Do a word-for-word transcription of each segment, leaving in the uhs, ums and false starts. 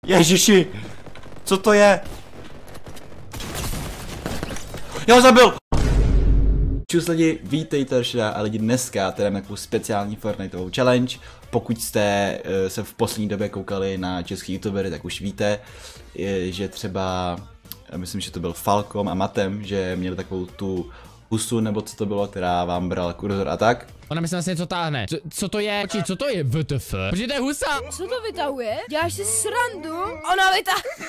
Ježiši! Co to je? Já ho zabil! Čus lidi, vítejte a lidi dneska teda na takovou speciální Fortniteovou challenge. Pokud jste uh, se v poslední době koukali na český youtubery, tak už víte, je, že třeba, myslím, že to byl Falcom a Matem, že měli takovou tu husu, nebo co to bylo, která vám brala kurzor a tak. Ona mi se vlastně něco táhne. Co, co to je? Či, co to je W T F? Protože to je husa. Co to vytahuje? Děláš si srandu? Ona vytahuje.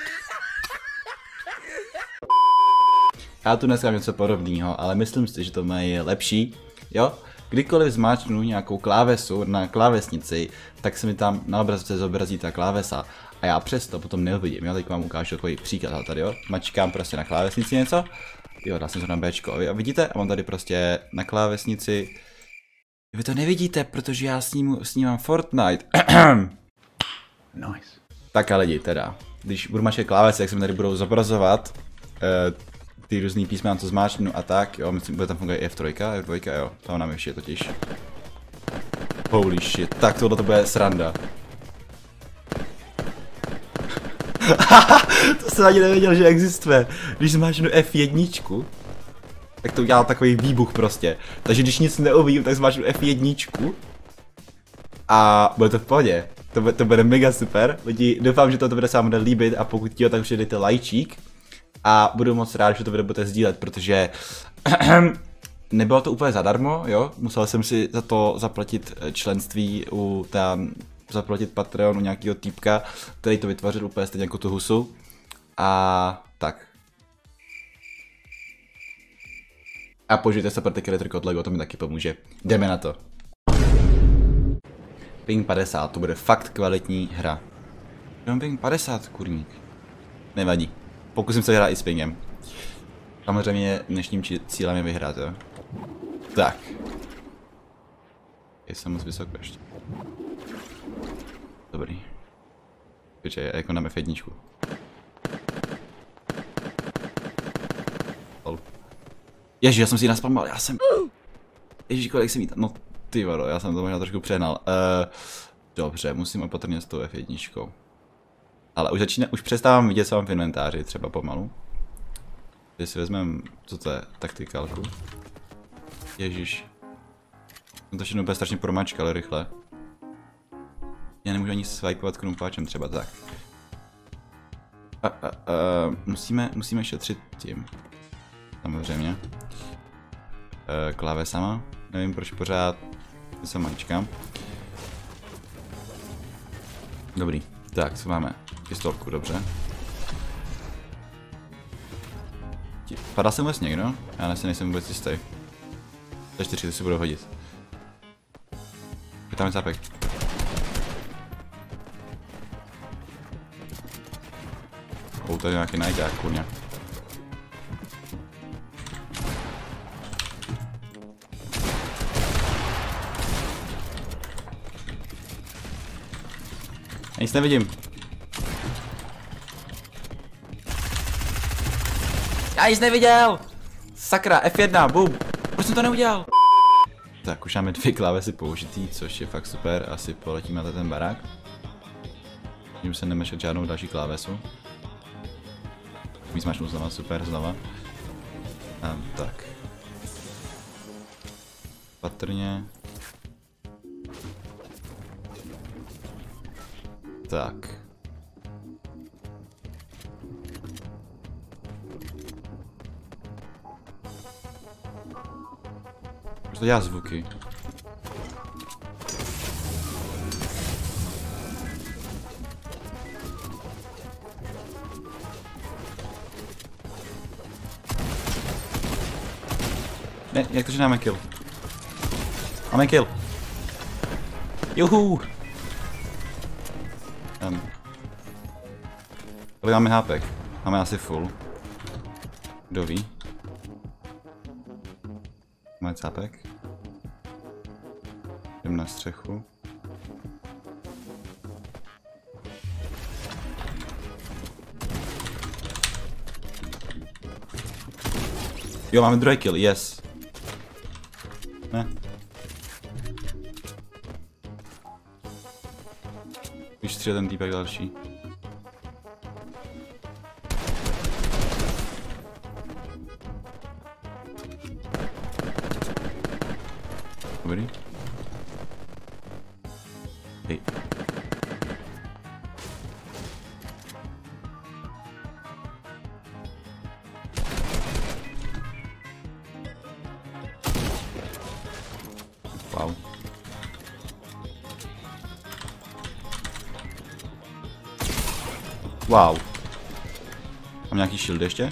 Já tu dneska mám něco podobného, ale myslím si, že to mají lepší, jo? Kdykoliv zmáčknu nějakou klávesu na klávesnici, tak se mi tam na obrazovce zobrazí ta klávesa a já přesto potom neuvidím, jo? Teď vám ukážu takový příklad tady, jo? Mačkám prostě na klávesnici něco, jo, dal jsem to na Bčko, a vidíte? A mám tady prostě na klávesnici, vy to nevidíte, protože já snímu, snímám Fortnite. Nice. Tak a lidi, teda, když budu mačkat klávesy, jak se mi tady budou zobrazovat, uh, ty různý písmena, co zmáčknu a tak, jo, myslím, bude tam fungovat F tři, F dva, jo, to nám ještě totiž. Holy shit, tak tohle to bude sranda. To jsem ani nevěděl, že existuje. Když zmáčknu F jedna, tak to udělá takový výbuch prostě. Takže když nic neuvidím, tak zmáčknu F jedna a bude to v pohodě. To, bude, to bude mega super. Lidi, doufám, že to bude se vám bude líbit a pokud jo, tak už dejte lajčík. A budu moc rád, že to video budete sdílet, protože nebylo to úplně zadarmo, jo, musel jsem si za to zaplatit členství u tam, zaplatit Patreon u nějakého týpka, který to vytvořil úplně stejně jako tu husu. A tak. A použijte se pro ty creator code Lego, to mi taky pomůže. Jdeme na to. Ping padesát, to bude fakt kvalitní hra. Jenom ping padesát, kurník. Nevadí. Pokusím se hrát i s pingem. Samozřejmě dnešním cílem je vyhrát, jo. Tak. Jsem moc vysoko ještě. Dobrý. Počkej, jako na F jedna. Ježi, já jsem si ji naspamoval, já jsem... Ježíš, kolik jsem jí tam... No ty vado, já jsem to možná trošku přehnal. Uh, dobře, musím opatrně s tou F jedna. Ale už začíná, už přestávám vidět, co mám v inventáři, třeba pomalu. Když si vezmeme, co to je, taktikalku. Ježíš. Jsem to všechno úplně strašně promačkal rychle. Já nemůžu ani swipeovat krumpáčem třeba tak. A, a, a, musíme, musíme šetřit tím. Samozřejmě. E, klávesama. Nevím, proč pořád se mačkám. Dobrý. Tak, co máme? Pistolku, dobře. Padá sem vůbec někdo? Já si nejsem vůbec jistý. Za čtyři, ty si budou hodit. Tam je zápek. O, tady je nějaký najďák, kurňa. Já nic nevidím. Já nic neviděl! Sakra, F jedna, boom! Proč jsem to neudělal? Tak, už máme dvě klávesy použitý, což je fakt super. Asi poletíme na ten barák. Tím se nemešet žádnou další klávesu. Víc mačnu znova, super, znova. A, tak. Patrně. Tak. Proč to dělá zvuky? Ne, jak to, že máme kill? Máme kill. Juhu! Um. Kolik máme hápek? Máme asi full. Kdo ví? Máme cápek. Jdem na střechu. Jo, máme druhý kill, yes. Ne. Už střílel ten týpek další. Dobrý. Hej. Wow. Wow. Mám nějaký shield ještě?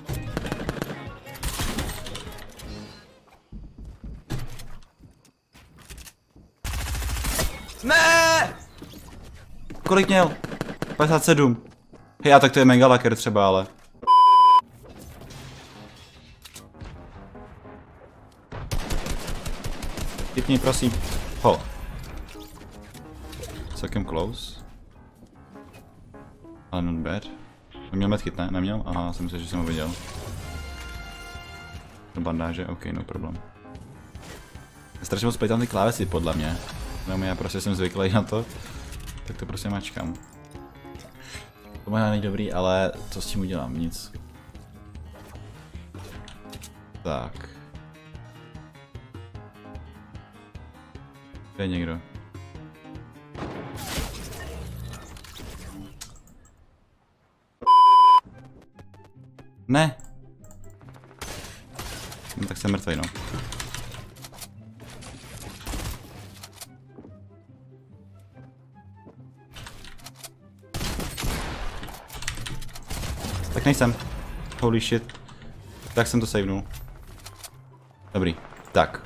Ne! Kolik měl? padesát sedm. Hej, a tak to je mega laker třeba, ale. Typni, prosím. Ho. Celkem close. Ale not bad. Neměl medkit, ne? Neměl? Aha, jsem myslel, že jsem ho viděl. Do bandáže, ok, no problém. Strašně moc tam ty klávesy, podle mě. No, já prostě jsem zvyklý na to. Tak to prostě mačkám. To možná není dobrý, ale co s tím udělám? Nic. Tak. Kde je někdo? Ne! No, tak jsem mrtvej, no. Tak nejsem. Holy shit. Tak jsem to savenul. Dobrý. Tak.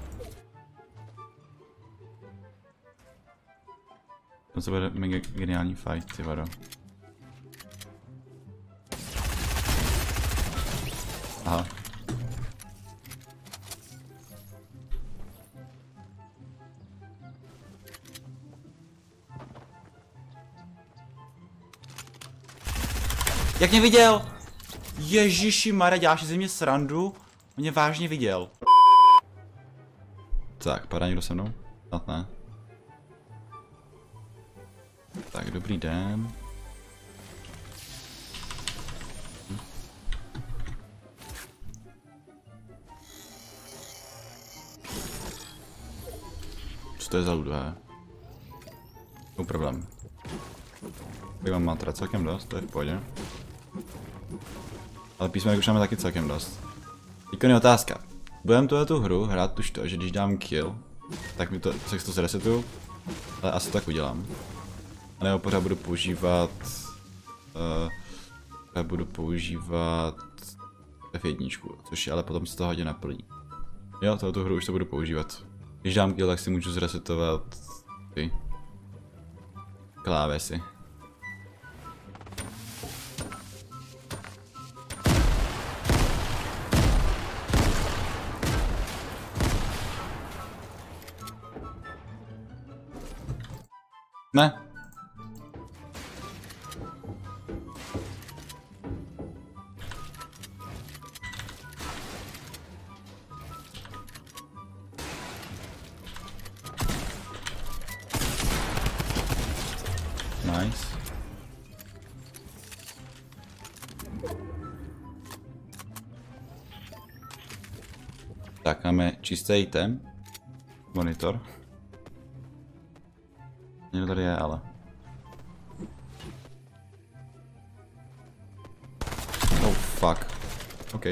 To bude mega geniální fight, ty vado. Aha. Jak mě viděl? Ježiši Maria, děláš si ze mě srandu? Mě vážně viděl. Tak, padá někdo se mnou? Snad ne. Tak, dobrý den. Co to je za ludové? No problém. Tady mám mantra celkem dost, to je v pohodě. Ale písmenek už máme taky celkem dost. Teďko je otázka. Budeme tuhletu hru hrát už to, že když dám kill, tak mi to, tak to zresetuju. Ale asi tak udělám. A nebo pořád budu používat... Uh, pořád budu používat... F jedna, což je, ale potom se to hodně naplní. Jo, tohletu hru už to budu používat. Když dám kill, tak si můžu zresetovat... ty... klávesy. Ne. Nice. Tak, máme čistý item. Monitor. Někdo tady je, ale. Oh fuck. OK.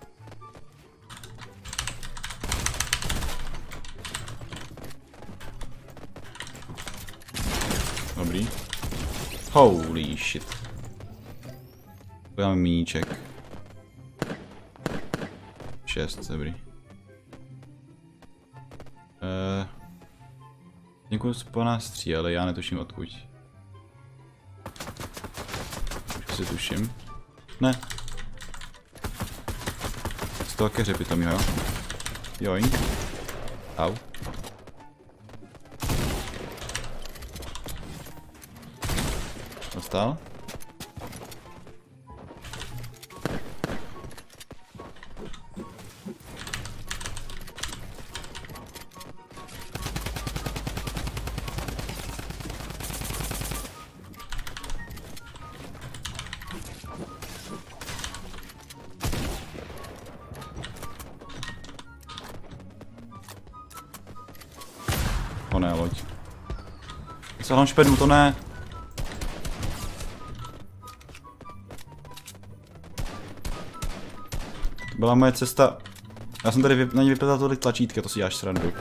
Dobrý. Holy shit. Máme míníček. Šest, dobrý. Uh, Někoho po nás stříleli, já netuším odkud. Už si tuším. Ne. Z toho keřepy tam, jo. Joink. Au. Dostal. Co launchpadu, to ne. To byla moje cesta. Já jsem tady na ní vypětal tolik tlačítka, to si děláš srandu.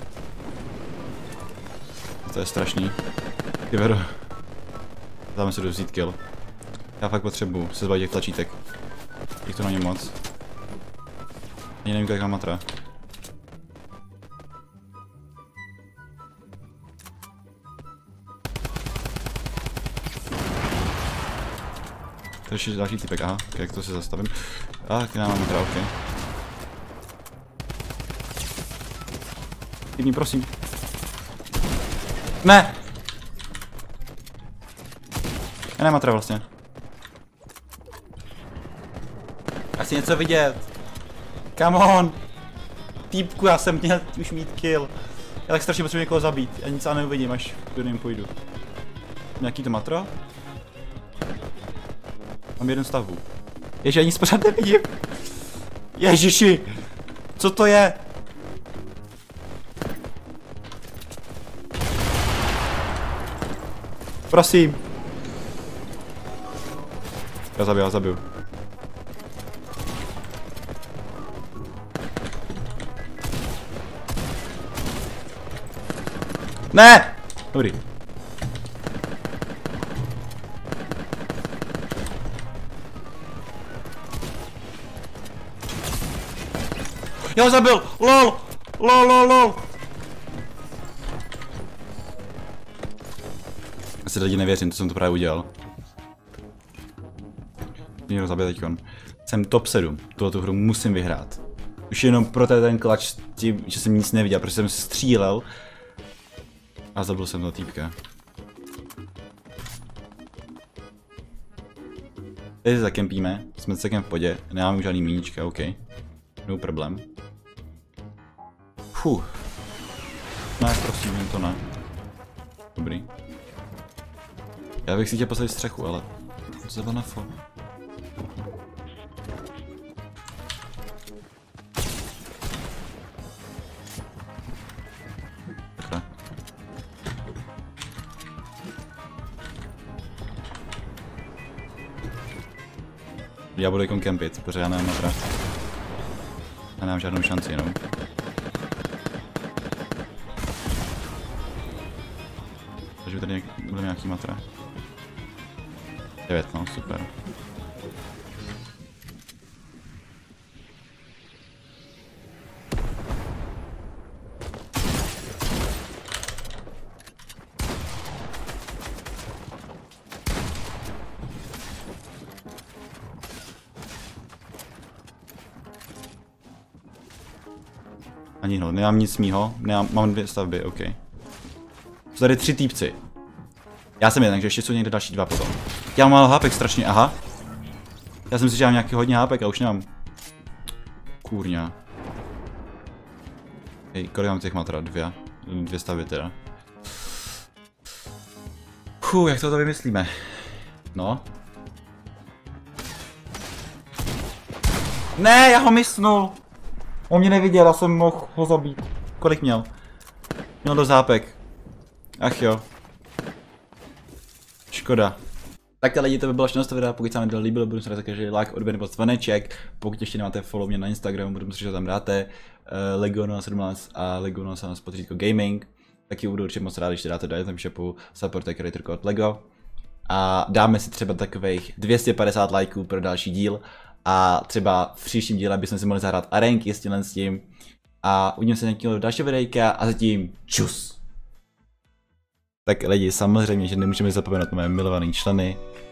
To je strašný. Kyveru. Dáme si dozít kill. Já fakt potřebuju se zbavit těch tlačítek. Jich to na ně moc. Ani nevím, jak mám matra. To je ještě další typek, aha, okay, jak to si zastavím. A, ah, já mám matra, ok. Chybní, prosím. Ne! Já nemám matra vlastně. Já chci něco vidět. Come on! Týpku, já jsem měl už mít kill. Já tak strašně potřebuji někoho zabít. Já nic ale neuvidím, až do něm půjdu. Nějaký to matro? Mám jeden stavbu. Ježi, ani pořád nevidím. Ježiši! Co to je? Prosím. Já zabiju, já zabiju. Ne! Dobrý. Já ho zabil! Lol! Lol, lol, lol! Asi lidi nevěřím, to jsem to právě udělal. Mě ho zabije teďkon. Jsem top sedm, tuhletu hru musím vyhrát. Už jenom pro ten klač s tím, že jsem nic neviděl, protože jsem střílel. A zabil jsem toho týpka. Teď se zakempíme, jsme celkem v podě, nemám žádný míníčka, ok. No problém. Fuh. Ne, prosím, jen to ne. Dobrý. Já bych si chtěl postavit střechu, ale... Zaba na fo. Takhle. Já budu jako kempit, protože já nemám matra. Já nemám žádnou šanci jenom. Takže tady nějak, bude nějaký matra. devět, no, super. Ani no, nemám nic mýho, nemám, mám dvě stavby, ok. Jsou tady tři týpci. Já jsem jeden, takže ještě jsou někde další dva potom. Já mám hápek strašně, aha. Já jsem si že mám nějaký hodně hápek a už nemám. Kurňa. Hej, kolik mám těch matra? Dvě. Dvě stavby teda. Fuh, jak to to vymyslíme? No. Ne, já ho mysnul. On mě neviděl, já jsem mohl ho zabít. Kolik měl? Měl do zápek. Ach jo. Škoda. Tak lidi, to by bylo všechno z toho videa, pokud se vám to líbilo, budu se rád, že like, odběr nebo zvoneček. Pokud ještě nemáte follow mě na Instagramu, budu si, že tam dáte uh, Legono sedmnáct a Legono sedmnáct potřítko gaming. Taky budu určitě moc rád, když dáte do item shopu support creator code Lego. A dáme si třeba takových dvě stě padesát lajků pro další díl. A třeba v příštím díle bychom si mohli zahrát arenky s tímhle s tím. A uvidíme se nějakého dalšího videjka a zatím čus. Tak lidi, samozřejmě, že nemůžeme zapomenout na mé milované členy.